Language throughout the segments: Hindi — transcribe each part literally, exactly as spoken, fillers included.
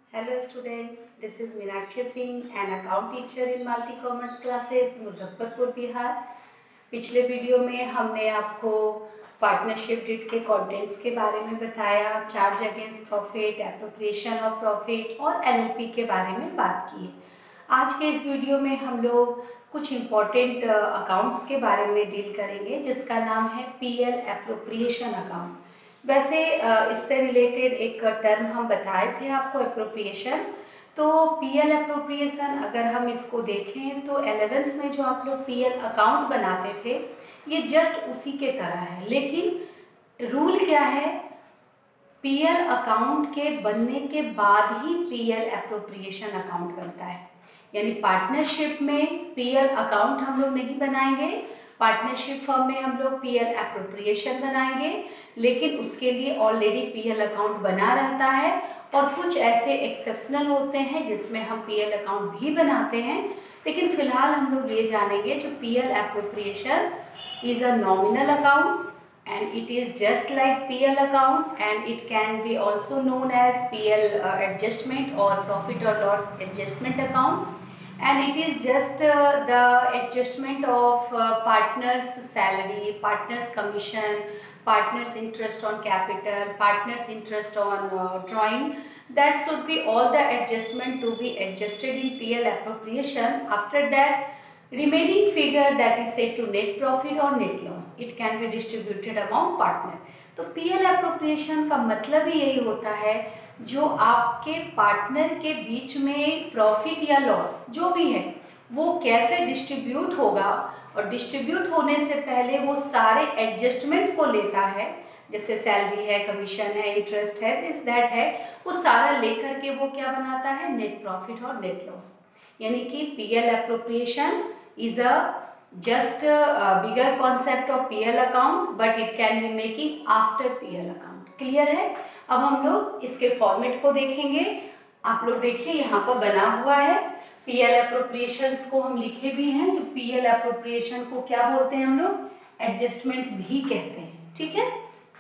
Hello student, this is Meenakshi Singh, an account teacher in Multi Commerce classes, Muzaffarpur Bihar. पिछले वीडियो में हमने आपको पार्टनरशिप डीड के कंटेंट्स के बारे में बताया, charge against profit, appropriation of profit और एलएलपी के बारे में बात की। आज के इस वीडियो में हम लोग कुछ इम्पॉर्टेंट अकाउंट्स के बारे में डील करेंगे जिसका नाम है पीएल एप्रोप्रिएशन अकाउंट। वैसे इससे रिलेटेड एक टर्म हम बताए थे आपको, एप्रोप्रिएशन। तो पीएल एप्रोप्रिएशन अगर हम इसको देखें तो एलेवेंथ में जो आप लोग पीएल अकाउंट बनाते थे ये जस्ट उसी के तरह है, लेकिन रूल क्या है, पीएल अकाउंट के बनने के बाद ही पीएल एप्रोप्रिएशन अकाउंट बनता है। यानी पार्टनरशिप में पीएल अकाउंट हम लोग नहीं बनाएंगे, पार्टनरशिप फर्म में हम लोग पीएल एप्रोप्रिएशन बनाएंगे, लेकिन उसके लिए ऑलरेडी पीएल अकाउंट बना रहता है। और कुछ ऐसे एक्सेप्शनल होते हैं जिसमें हम पीएल अकाउंट भी बनाते हैं, लेकिन फिलहाल हम लोग ये जानेंगे जो PL appropriation is a nominal account and it is just like P L account and it can be also known as P L uh, adjustment or profit or loss adjustment account, and it is just uh, the adjustment of uh, partners salary, partners commission, partners interest on capital, partners interest on uh, drawing. That should be all the adjustment to be adjusted in P L appropriation. After that, remaining figure that is said to net profit or net loss, it can be distributed among partner. तो पीएल एप्रोप्रिएशन का मतलब ही यही होता है, जो आपके पार्टनर के बीच में प्रॉफिट या लॉस जो भी है वो कैसे डिस्ट्रीब्यूट होगा, और डिस्ट्रीब्यूट होने से पहले वो सारे एडजस्टमेंट को लेता है, जैसे सैलरी है, कमीशन है, इंटरेस्ट है, दिस दैट है, वो सारा लेकर के वो क्या बनाता है, नेट प्रॉफिट और नेट लॉस। यानी कि PL appropriation is a just a, a bigger concept of P L account, but it can be making after P L account. Clear है? अब हम लोग इसके फॉर्मेट को देखेंगे। आप लोग देखिए यहाँ पर बना हुआ है, P L appropriations को हम लिखे भी हैं। जो P L appropriation को क्या बोलते हैं हम लोग, एडजस्टमेंट भी कहते हैं। ठीक है,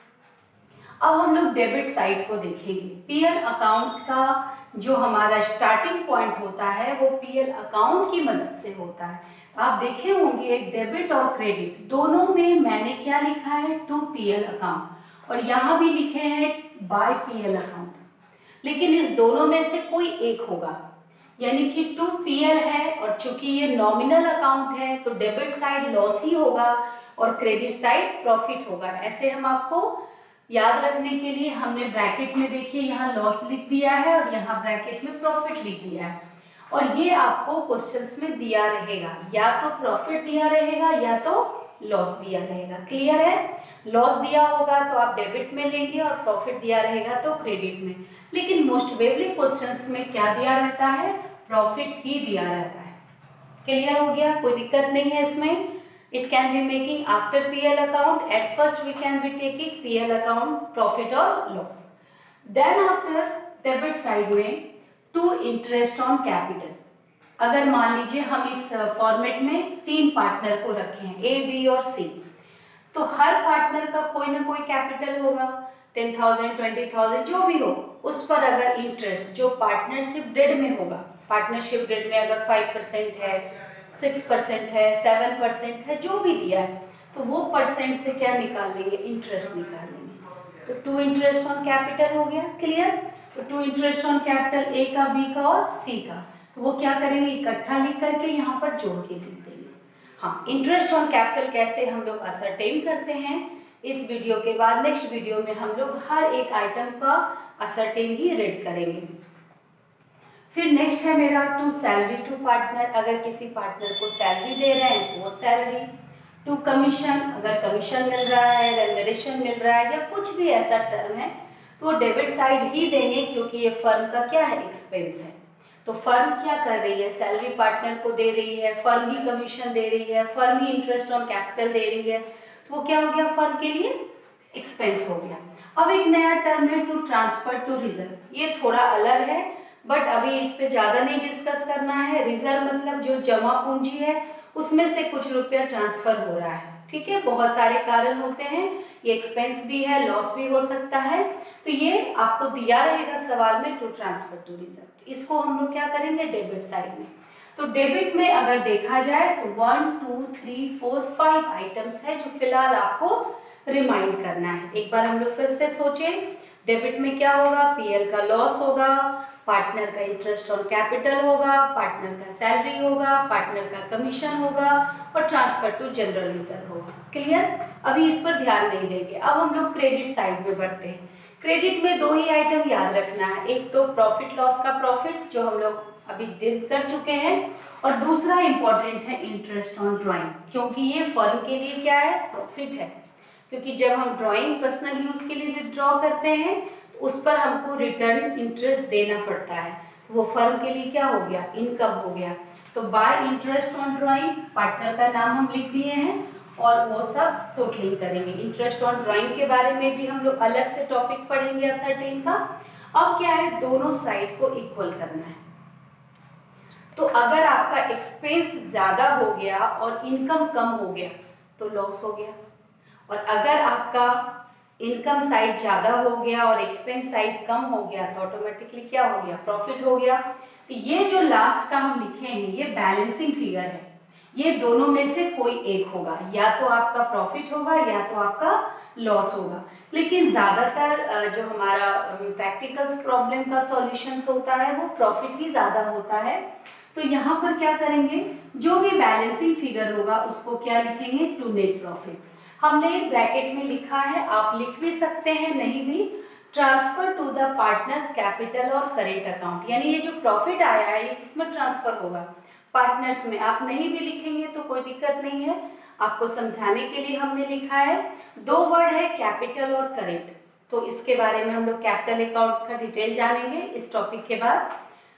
अब हम लोग डेबिट साइड को देखेंगे। पीएल अकाउंट का जो हमारा स्टार्टिंग पॉइंट होता है वो पीएल अकाउंट की मदद से होता है। आप देखे होंगे डेबिट और क्रेडिट दोनों में मैंने क्या लिखा है, टू पीएल अकाउंट, और यहाँ भी लिखे हैं बाय पीएल अकाउंट, लेकिन इस दोनों में से कोई एक होगा। यानी कि टू पीएल है और चूंकि ये नॉमिनल अकाउंट है तो डेबिट साइड लॉस ही होगा और क्रेडिट साइड प्रॉफिट होगा। ऐसे हम आपको याद रखने के लिए हमने ब्रैकेट में देखिए यहाँ लॉस लिख दिया है और यहाँ ब्रैकेट में प्रॉफिट लिख दिया है, और ये आपको क्वेश्चंस में दिया रहेगा, या तो प्रॉफिट दिया रहेगा या तो लॉस दिया रहेगा। क्लियर है? लॉस दिया होगा तो आप डेबिट में लेंगे और प्रॉफिट दिया रहेगा तो क्रेडिट में, लेकिन मोस्ट वेवली क्वेश्चंस में क्या दिया रहता है, प्रॉफिट ही दिया रहता है। क्लियर हो गया? कोई दिक्कत नहीं है इसमें। It can be making after P L account. At first we can be taking P L account profit or loss. Then after debit side में to interest on capital. अगर मान लीजिए हम इस फॉर्मेट में तीन पार्टनर को रखे हैं, A, B और C, तो हर पार्टनर का कोई ना कोई कैपिटल होगा, टेन थाउजेंड, ट्वेंटी थाउजेंड जो भी हो, उस पर अगर इंटरेस्ट जो पार्टनरशिप डेड में होगा, पार्टनरशिप डेड में अगर फाइव परसेंट है, सिक्स परसेंट है, सेवन परसेंट है, जो भी दिया है, तो वो परसेंट से क्या निकाल लेंगे, इंटरेस्ट निकाल लेंगे। तो टू इंटरेस्ट ऑन कैपिटल हो गया। क्लियर? तो to interest on capital A का, बी का और सी का, तो वो क्या करेंगे, इकट्ठा लिख करके यहाँ पर जोड़ के लिख देंगे। हाँ, इंटरेस्ट ऑन कैपिटल कैसे हम लोग असरटेन करते हैं, इस वीडियो के बाद नेक्स्ट वीडियो में हम लोग हर एक आइटम का असरटेन ही रीड करेंगे। फिर नेक्स्ट है मेरा टू सैलरी टू पार्टनर, अगर किसी पार्टनर को सैलरी दे रहे हैं तो वो सैलरी। टू कमीशन, अगर कमीशन मिल रहा है, रेम्यूनरेशन मिल रहा है या कुछ भी ऐसा टर्म है तो वो डेबिट साइड ही देंगे, क्योंकि ये फर्म का क्या है, एक्सपेंस है। तो फर्म क्या कर रही है, सैलरी पार्टनर को दे रही है, फर्म ही कमीशन दे रही है, फर्म ही इंटरेस्ट ऑन कैपिटल दे रही है, तो वो क्या हो गया, फर्म के लिए एक्सपेंस हो गया। अब एक नया टर्म है टू ट्रांसफर टू रिजर्व, ये थोड़ा अलग है बट अभी इस पे ज़्यादा नहीं डिस्कस करना है। रिजर्व मतलब जो जमा पूंजी है उसमें से कुछ रुपया ट्रांसफर हो रहा है। ठीक है, बहुत सारे कारण होते हैं, ये एक्सपेंस भी है, लॉस भी हो सकता है, तो ये आपको दिया रहेगा सवाल में, टू ट्रांसफर टू रिजर्व। इसको हम लोग क्या करेंगे डेबिट साइड में। तो डेबिट में अगर देखा जाए तो one two three four five items है जो फिलहाल आपको रिमाइंड करना है। एक बार हम लोग फिर से सोचें, डेबिट में क्या होगा, पीएल का लॉस होगा, पार्टनर का इंटरेस्ट ऑन कैपिटल होगा, पार्टनर का सैलरी होगा, पार्टनर का कमीशन होगा और ट्रांसफर टू जनरल रिजर्व होगा। क्लियर? अभी इस पर ध्यान नहीं देंगे। अब हम लोग क्रेडिट साइड में बढ़ते हैं। क्रेडिट में दो ही आइटम याद रखना है, एक तो प्रॉफिट लॉस का प्रॉफिट जो हम लोग अभी डील कर चुके हैं, और दूसरा इंपॉर्टेंट है इंटरेस्ट ऑन ड्राइंग, क्योंकि ये फर्म के लिए क्या है, प्रॉफिट है। क्योंकि जब हम ड्राइंग पर्सनल यूज के लिए विथड्रॉ करते हैं तो उस पर हमको रिटर्न इंटरेस्ट देना पड़ता है, तो वो फर्म के लिए क्या हो गया, इनकम हो गया। तो by interest on drawing, partner का नाम हम लिख दिए हैं और वो सब टोटलिंग करेंगे। इंटरेस्ट ऑन ड्राइंग के बारे में भी हम लोग अलग से टॉपिक पढ़ेंगे असर्टेन का। अब क्या है, दोनों साइड को इक्वल करना है। तो अगर आपका एक्सपेंस ज़्यादा हो गया और इनकम कम हो गया तो लॉस हो गया, और अगर आपका इनकम साइड ज़्यादा हो गया और एक्सपेंस साइड कम हो गया तो ऑटोमेटिकली क्या हो गया, प्रॉफिट हो गया। तो ये जो लास्ट का हम लिखे हैं ये बैलेंसिंग फिगर है, ये दोनों में से कोई एक होगा, या तो आपका प्रॉफिट होगा या तो आपका लॉस होगा। लेकिन ज़्यादातर जो हमारा प्रैक्टिकल्स प्रॉब्लम का सॉल्यूशंस होता है वो प्रॉफिट ही ज़्यादा होता है। तो यहाँ पर क्या करेंगे, जो भी बैलेंसिंग फिगर होगा उसको क्या लिखेंगे, टू नेट प्रॉफिट। हमने ब्रैकेट में लिखा है, आप लिख भी सकते हैं, नहीं भी, transfer to the partners capital और करेंट अकाउंट। यानी ये जो प्रॉफिट आया है ये किसमें ट्रांसफर होगा, पार्टनर्स में। आप नहीं भी लिखेंगे तो कोई दिक्कत नहीं है, आपको समझाने के लिए हमने लिखा है। दो वर्ड है कैपिटल और करेंट, तो इसके बारे में हम लोग कैपिटल अकाउंट्स का डिटेल जानेंगे इस टॉपिक के बाद।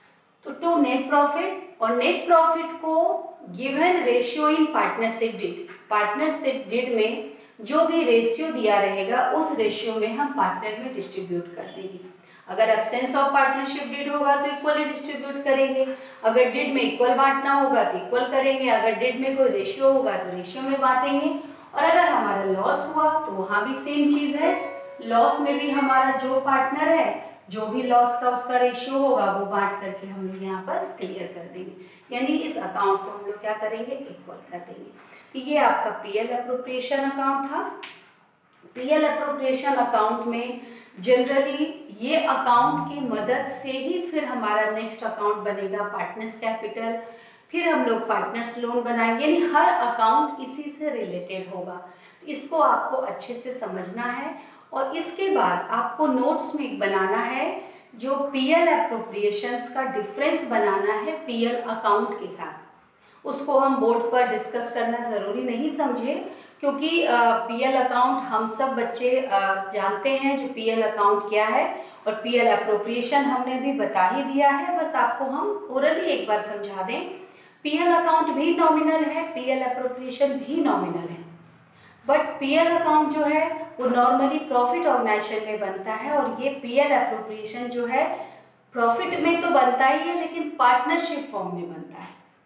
तो टू नेट प्रॉफिट, और नेट प्रॉफिट को given ratio in partnership deed, partnership deed में जो भी रेशियो दिया रहेगा उस रेशियो में हम पार्टनर में डिस्ट्रीब्यूट कर देंगे। अगर एब्सेंस ऑफ पार्टनरशिप डीड होगा तो इक्वली डिस्ट्रीब्यूट करेंगे, अगर डीड में इक्वल बांटना होगा तो इक्वल करेंगे, अगर डीड में कोई रेशियो होगा तो रेशियो में बांटेंगे। और अगर हमारा लॉस हुआ तो वहाँ भी सेम चीज़ है, लॉस में भी हमारा जो पार्टनर है जो भी लॉस का उसका रेशियो होगा वो बांट करके हम लोग यहाँ पर क्लियर कर देंगे। यानी इस अकाउंट को हम लोग क्या करेंगे, इक्वल कर देंगे। तो ये आपका पीएल अप्रोप्रिएशन अकाउंट था। पीएल अप्रोप्रिएशन अकाउंट में जनरली ये अकाउंट की मदद से ही फिर हमारा नेक्स्ट अकाउंट बनेगा पार्टनर्स कैपिटल, फिर हम लोग पार्टनर्स लोन बनाएंगे। यानी हर अकाउंट इसी से रिलेटेड होगा, इसको आपको अच्छे से समझना है। और इसके बाद आपको नोट्स में बनाना है जो पीएल एप्रोप्रिएशंस का डिफरेंस बनाना है पीएल अकाउंट के साथ। उसको हम बोर्ड पर डिस्कस करना ज़रूरी नहीं समझे, क्योंकि पीएल अकाउंट हम सब बच्चे जानते हैं जो पीएल अकाउंट क्या है, और पीएल एप्रोप्रिएशन हमने भी बता ही दिया है, बस आपको हम ओरली एक बार समझा दें। पीएल अकाउंट भी नॉमिनल है, पीएल एप्रोप्रिएशन भी नॉमिनल है, बट पीएल अकाउंट जो है वो नॉर्मली प्रॉफिट ऑर्गेनाइजेशन में बनता है, और ये पीएल एप्रोप्रिएशन जो है प्रॉफिट में तो बनता ही है लेकिन पार्टनरशिप फॉर्म में बनता है।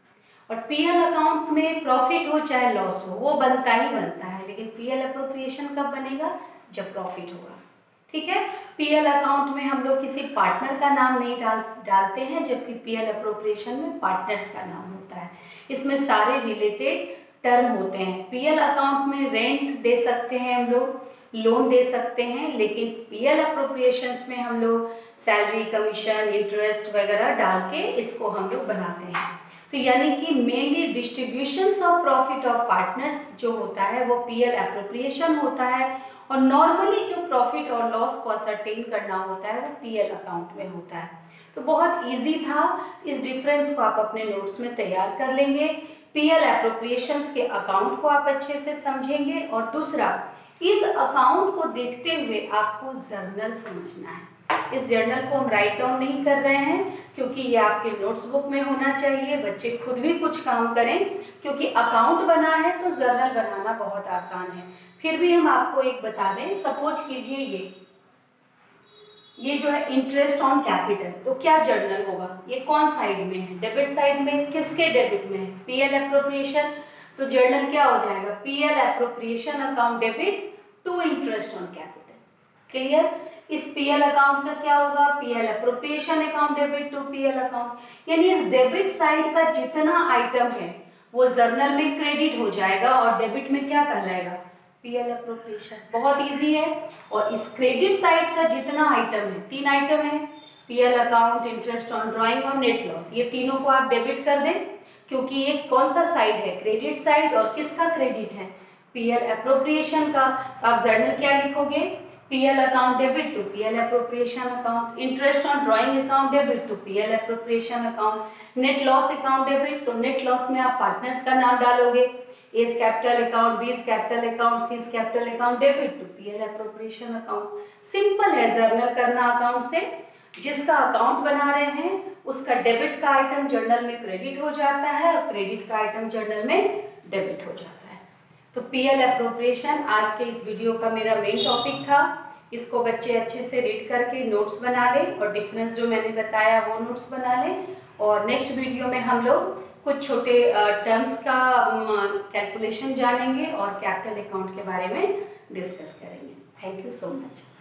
और पीएल अकाउंट में प्रॉफिट हो चाहे लॉस हो वो बनता ही बनता है, लेकिन पीएल एप्रोप्रिएशन कब बनेगा, जब प्रॉफिट होगा। ठीक है, पीएल अकाउंट में हम लोग किसी पार्टनर का नाम नहीं डाल डालते हैं, जबकि पीएल एप्रोप्रिएशन में पार्टनर्स का नाम होता है। इसमें सारे रिलेटेड टर्म होते हैं। पीएल अकाउंट में रेंट दे सकते हैं हम लोग, लोन दे सकते हैं, लेकिन पीएल अप्रोप्रिएशंस में हम लोग सैलरी, कमीशन, इंटरेस्ट वगैरह डाल के इसको हम लोग बनाते हैं। तो यानी कि mainly distributions of profit of partners जो होता है वो पीएल एप्रोप्रिएशन होता है, और नॉर्मली जो प्रॉफिट और लॉस को असरटेन करना होता है वो पीएल अकाउंट में होता है। तो बहुत ईजी था, इस डिफरेंस को आप अपने नोट्स में तैयार कर लेंगे। पीएल एप्रोप्रिएशंस के अकाउंट को आप अच्छे से समझेंगे, और दूसरा इस अकाउंट को देखते हुए आपको जर्नल समझना है। इस जर्नल को हम राइट डाउन नहीं कर रहे हैं क्योंकि ये आपके नोट्स बुक में होना चाहिए, बच्चे खुद भी कुछ काम करें, क्योंकि अकाउंट बना है तो जर्नल बनाना बहुत आसान है। फिर भी हम आपको एक बता दें, सपोज कीजिए ये ये जो है इंटरेस्ट ऑन कैपिटल, तो क्या जर्नल होगा, ये कौन साइड में है, डेबिट साइड में, किसके डेबिट में है, पीएल एप्रोप्रिएशन। तो जर्नल क्या हो जाएगा, PL appropriation account debit to interest on capital. Clear, इस पीएल अकाउंट का क्या होगा, PL appropriation account debit to PL account. यानी इस डेबिट साइड का जितना आइटम है वो जर्नल में क्रेडिट हो जाएगा और डेबिट में क्या कहलाएगा, पीएल अप्रोप्रिएशन। बहुत इजी है। और इस क्रेडिट साइड का जितना आइटम है, तीन आइटम है, PL account, interest on drawing और नेट लॉस, ये तीनों को आप डेबिट कर दें, क्योंकि ये कौन सा साइड है, क्रेडिट साइड, और किसका क्रेडिट है, पीएल अप्रोप्रिएशन का। आप जर्नल क्या लिखोगे, PL account debit to PL appropriation account, interest on drawing account debit to PL appropriation account, net loss account debit, तो नेट लॉस में आप पार्टनर्स का नाम डालोगे, A's capital account, B's capital account, C's capital account debit to PL appropriation account. Simple है जर्नल करना अकाउंट से। जिसका अकाउंट बना रहे हैं उसका डेबिट का आइटम जर्नल में क्रेडिट हो जाता है और क्रेडिट का आइटम जर्नल में डेबिट हो जाता है। तो पीएल अप्रोप्रिएशन आज के इस वीडियो का मेरा मेन टॉपिक था। इसको बच्चे अच्छे से रीड करके नोट्स बना लें और डिफरेंस जो मैंने बताया वो नोट्स बना लें। और नेक्स्ट वीडियो में हम लोग कुछ छोटे टर्म्स का कैलकुलेशन जानेंगे और कैपिटल अकाउंट के बारे में डिस्कस करेंगे। Thank you so much.